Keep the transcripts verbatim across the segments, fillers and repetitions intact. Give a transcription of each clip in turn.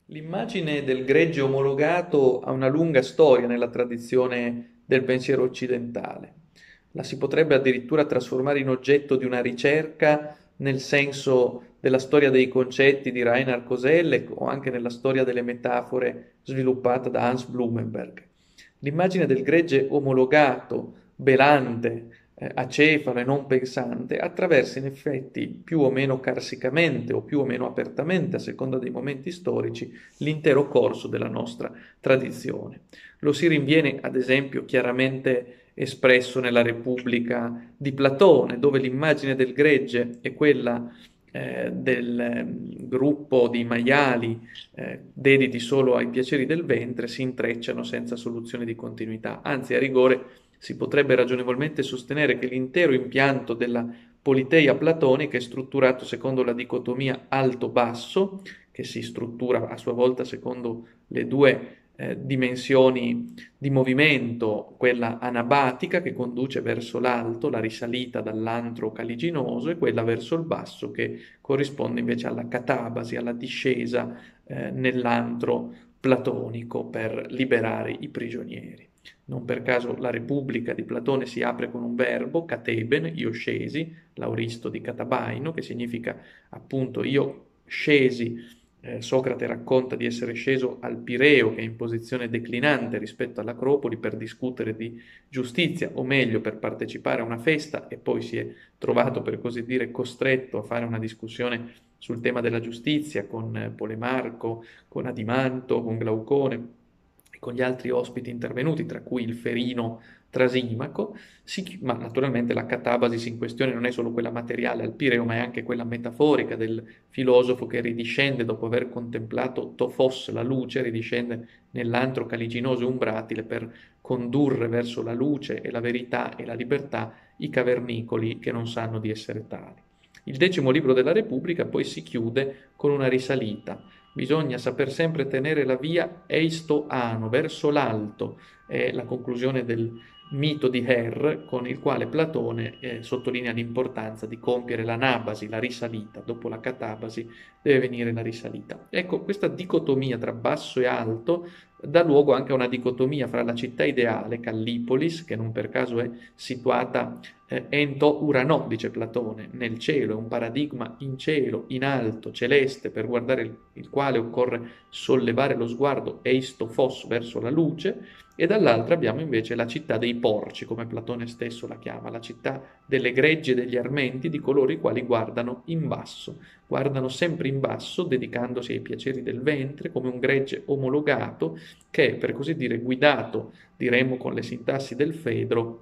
L'immagine del gregge omologato ha una lunga storia nella tradizione del pensiero occidentale. La si potrebbe addirittura trasformare in oggetto di una ricerca nel senso della storia dei concetti di Rainer Koselleck o anche nella storia delle metafore sviluppata da Hans Blumenberg. L'immagine del gregge omologato, belante, eh, acefalo e non pensante, attraversa in effetti più o meno carsicamente o più o meno apertamente, a seconda dei momenti storici, l'intero corso della nostra tradizione. Lo si rinviene, ad esempio, chiaramente espresso nella Repubblica di Platone, dove l'immagine del gregge è quella eh, del eh, gruppo di maiali eh, dediti solo ai piaceri del ventre, si intrecciano senza soluzione di continuità. Anzi, a rigore si potrebbe ragionevolmente sostenere che l'intero impianto della politeia platonica è strutturato secondo la dicotomia alto-basso, che si struttura a sua volta secondo le due eh, dimensioni di movimento, quella anabatica che conduce verso l'alto, la risalita dall'antro caliginoso, e quella verso il basso che corrisponde invece alla catabasi, alla discesa eh, nell'antro platonico per liberare i prigionieri. Non per caso la Repubblica di Platone si apre con un verbo, kateben, io scesi, l'auristo di Catabaino, che significa appunto io scesi. Eh, Socrate racconta di essere sceso al Pireo, che è in posizione declinante rispetto all'Acropoli, per discutere di giustizia, o meglio, per partecipare a una festa, e poi si è trovato, per così dire, costretto a fare una discussione sul tema della giustizia con eh, Polemarco, con Adimanto, con Glaucone e con gli altri ospiti intervenuti, tra cui il Ferino Trasimaco, si, ma naturalmente la catabasis in questione non è solo quella materiale al Pireo, ma è anche quella metaforica del filosofo che ridiscende dopo aver contemplato Tofos, la luce, ridiscende nell'antro caliginoso e umbratile per condurre verso la luce e la verità e la libertà i cavernicoli che non sanno di essere tali. Il decimo libro della Repubblica poi si chiude con una risalita. Bisogna saper sempre tenere la via eisto ano, verso l'alto, è la conclusione del mito di Her, con il quale Platone eh, sottolinea l'importanza di compiere l'anabasi, la risalita. Dopo la catabasi deve venire la risalita. Ecco, questa dicotomia tra basso e alto dà luogo anche a una dicotomia fra la città ideale, Callipolis, che non per caso è situata eh, ento urano, dice Platone, nel cielo, è un paradigma in cielo, in alto, celeste, per guardare il, il quale occorre sollevare lo sguardo eisto fos verso la luce, e dall'altra abbiamo invece la città dei porci, come Platone stesso la chiama, la città delle greggi e degli armenti, di coloro i quali guardano in basso, guardano sempre in basso, dedicandosi ai piaceri del ventre, come un gregge omologato che è, per così dire, guidato, diremmo con le sintassi del Fedro,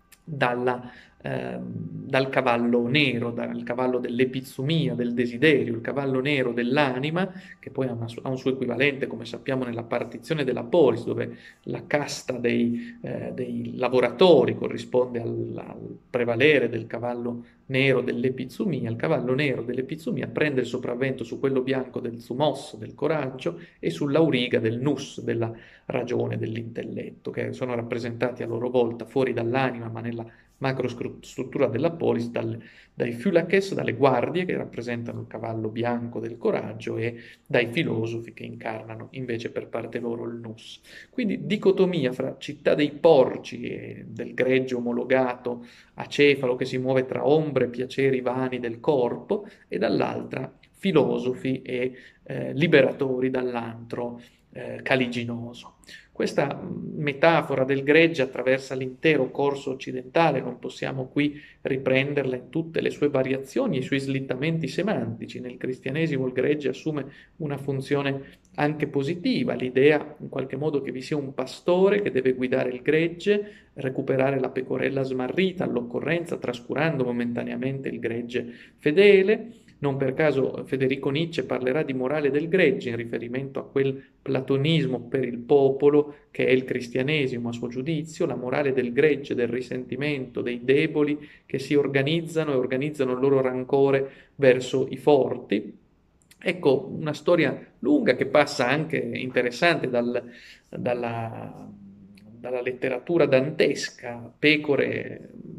dalla, eh, dal cavallo nero, dal cavallo dell'epizumia, del desiderio, il cavallo nero dell'anima, che poi ha, una, ha un suo equivalente, come sappiamo, nella partizione della polis, dove la casta dei, eh, dei lavoratori corrisponde al, al prevalere del cavallo nero dell'epizumia. Il cavallo nero dell'epizumia prende il sopravvento su quello bianco del zumos, del coraggio, e sull'auriga del nus, della ragione, dell'intelletto, che sono rappresentati a loro volta fuori dall'anima, ma nella macrostruttura della polis, dal, dai phylakes, dalle guardie che rappresentano il cavallo bianco del coraggio, e dai filosofi che incarnano invece per parte loro il nus. Quindi dicotomia fra città dei porci e del gregge omologato acefalo che si muove tra ombre e piaceri vani del corpo, e dall'altra filosofi e eh, liberatori dall'antro eh, caliginoso. Questa metafora del gregge attraversa l'intero corso occidentale, non possiamo qui riprenderla in tutte le sue variazioni e i suoi slittamenti semantici. Nel cristianesimo il gregge assume una funzione anche positiva, l'idea in qualche modo che vi sia un pastore che deve guidare il gregge, recuperare la pecorella smarrita all'occorrenza, trascurando momentaneamente il gregge fedele. Non per caso Federico Nietzsche parlerà di morale del gregge in riferimento a quel platonismo per il popolo che è il cristianesimo a suo giudizio, la morale del gregge, del risentimento, dei deboli che si organizzano e organizzano il loro rancore verso i forti. Ecco, una storia lunga che passa anche interessante dal, dalla, dalla letteratura dantesca, pecore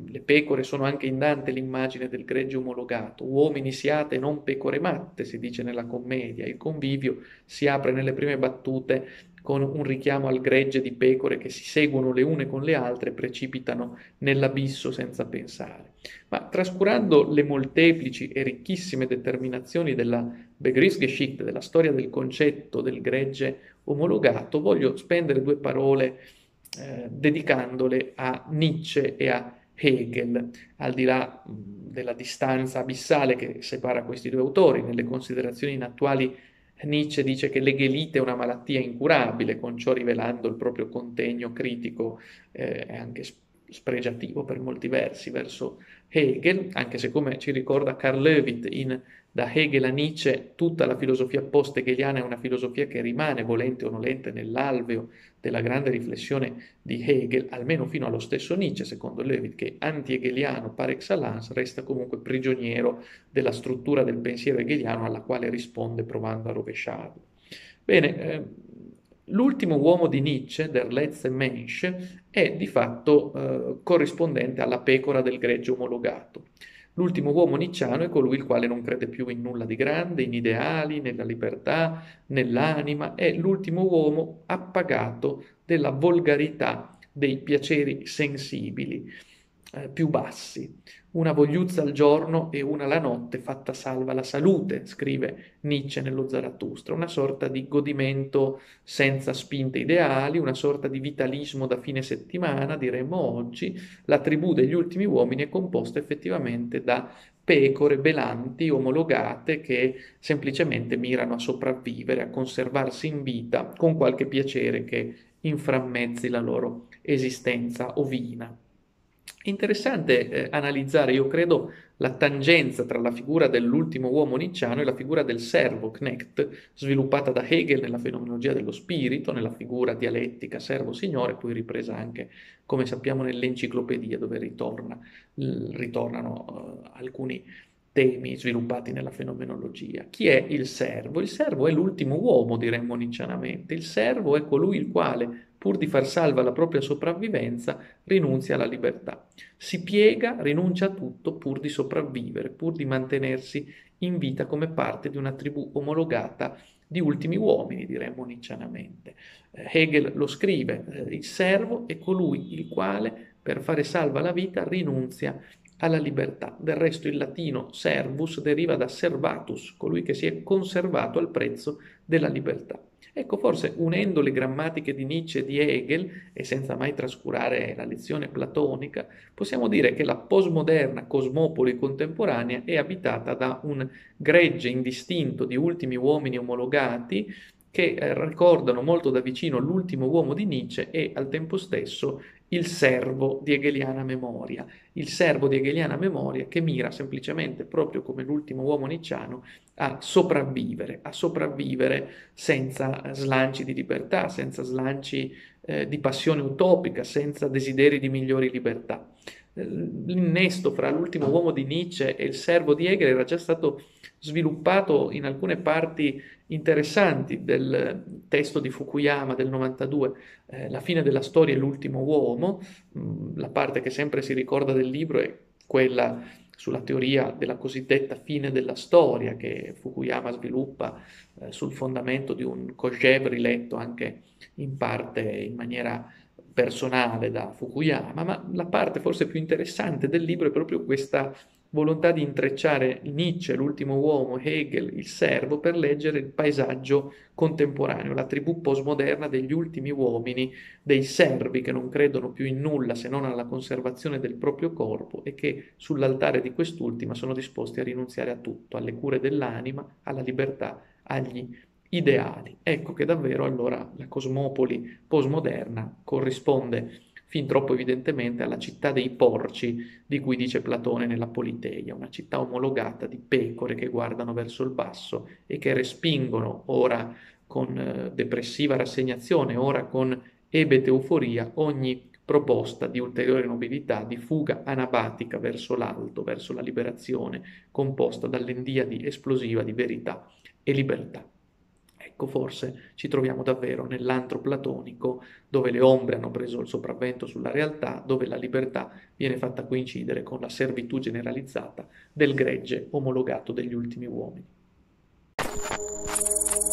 le pecore sono anche in Dante l'immagine del gregge omologato. Uomini siate, non pecore matte, si dice nella commedia. Il convivio si apre nelle prime battute con un richiamo al gregge di pecore che si seguono le une con le altre e precipitano nell'abisso senza pensare. Ma trascurando le molteplici e ricchissime determinazioni della Begriffsgeschichte, della storia del concetto del gregge omologato, voglio spendere due parole eh, dedicandole a Nietzsche e a Hegel, al di là mh, della distanza abissale che separa questi due autori. Nelle considerazioni attuali Nietzsche dice che l'Hegelite è una malattia incurabile, con ciò rivelando il proprio contegno critico eh, e anche spregiativo per molti versi verso Hegel, anche se, come ci ricorda Karl Löwit in Da Hegel a Nietzsche, tutta la filosofia post-hegeliana è una filosofia che rimane, volente o nolente, nell'alveo della grande riflessione di Hegel, almeno fino allo stesso Nietzsche, secondo Löwit, che anti-hegeliano par excellence resta comunque prigioniero della struttura del pensiero hegeliano alla quale risponde provando a rovesciarlo. Bene, eh, l'ultimo uomo di Nietzsche, Der letzte Mensch, è di fatto eh, corrispondente alla pecora del gregge omologato. L'ultimo uomo nicciano è colui il quale non crede più in nulla di grande, in ideali, nella libertà, nell'anima, è l'ultimo uomo appagato della volgarità dei piaceri sensibili eh, più bassi. Una vogliuzza al giorno e una la notte, fatta salva la salute, scrive Nietzsche nello Zarathustra, una sorta di godimento senza spinte ideali, una sorta di vitalismo da fine settimana, diremmo oggi. La tribù degli ultimi uomini è composta effettivamente da pecore belanti, omologate, che semplicemente mirano a sopravvivere, a conservarsi in vita con qualche piacere che inframmezzi la loro esistenza ovina. Interessante eh, analizzare, io credo, la tangenza tra la figura dell'ultimo uomo nicciano e la figura del servo, Knecht, sviluppata da Hegel nella fenomenologia dello spirito, nella figura dialettica servo-signore, poi ripresa anche, come sappiamo, nell'enciclopedia, dove ritorna, l- ritornano uh, alcuni temi sviluppati nella fenomenologia. Chi è il servo? Il servo è l'ultimo uomo, diremmo niccianamente. Il servo è colui il quale, pur di far salva la propria sopravvivenza, rinunzia alla libertà. Si piega, rinuncia a tutto pur di sopravvivere, pur di mantenersi in vita come parte di una tribù omologata di ultimi uomini, diremmo niccianamente. Eh, Hegel lo scrive, eh, il servo è colui il quale, per fare salva la vita, rinunzia alla libertà. Del resto il latino servus deriva da servatus, colui che si è conservato al prezzo della libertà. Ecco, forse unendo le grammatiche di Nietzsche e di Hegel, e senza mai trascurare la lezione platonica, possiamo dire che la postmoderna cosmopoli contemporanea è abitata da un gregge indistinto di ultimi uomini omologati che eh, ricordano molto da vicino l'ultimo uomo di Nietzsche e al tempo stesso il servo di hegeliana memoria. Il servo di hegeliana memoria che mira semplicemente, proprio come l'ultimo uomo nicciano, a sopravvivere, a sopravvivere senza slanci di libertà, senza slanci eh, di passione utopica, senza desideri di migliori libertà. L'innesto fra l'ultimo uomo di Nietzsche e il servo di Hegel era già stato sviluppato in alcune parti interessanti del testo di Fukuyama del novantadue, eh, La fine della storia e l'ultimo uomo. Mm, la parte che sempre si ricorda del libro è quella sulla teoria della cosiddetta fine della storia che Fukuyama sviluppa eh, sul fondamento di un Kojève riletto anche in parte in maniera personale da Fukuyama, ma la parte forse più interessante del libro è proprio questa volontà di intrecciare Nietzsche, l'ultimo uomo, Hegel, il servo, per leggere il paesaggio contemporaneo, la tribù postmoderna degli ultimi uomini, dei servi che non credono più in nulla se non alla conservazione del proprio corpo e che sull'altare di quest'ultima sono disposti a rinunziare a tutto, alle cure dell'anima, alla libertà, agli ideali. Ecco che davvero allora la cosmopoli postmoderna corrisponde fin troppo evidentemente alla città dei porci di cui dice Platone nella Politeia, una città omologata di pecore che guardano verso il basso e che respingono ora con eh, depressiva rassegnazione, ora con ebete euforia ogni proposta di ulteriore nobiltà, di fuga anabatica verso l'alto, verso la liberazione, composta dall'endiadi esplosiva di verità e libertà. Ecco, forse ci troviamo davvero nell'antro platonico, dove le ombre hanno preso il sopravvento sulla realtà, dove la libertà viene fatta coincidere con la servitù generalizzata del gregge omologato degli ultimi uomini.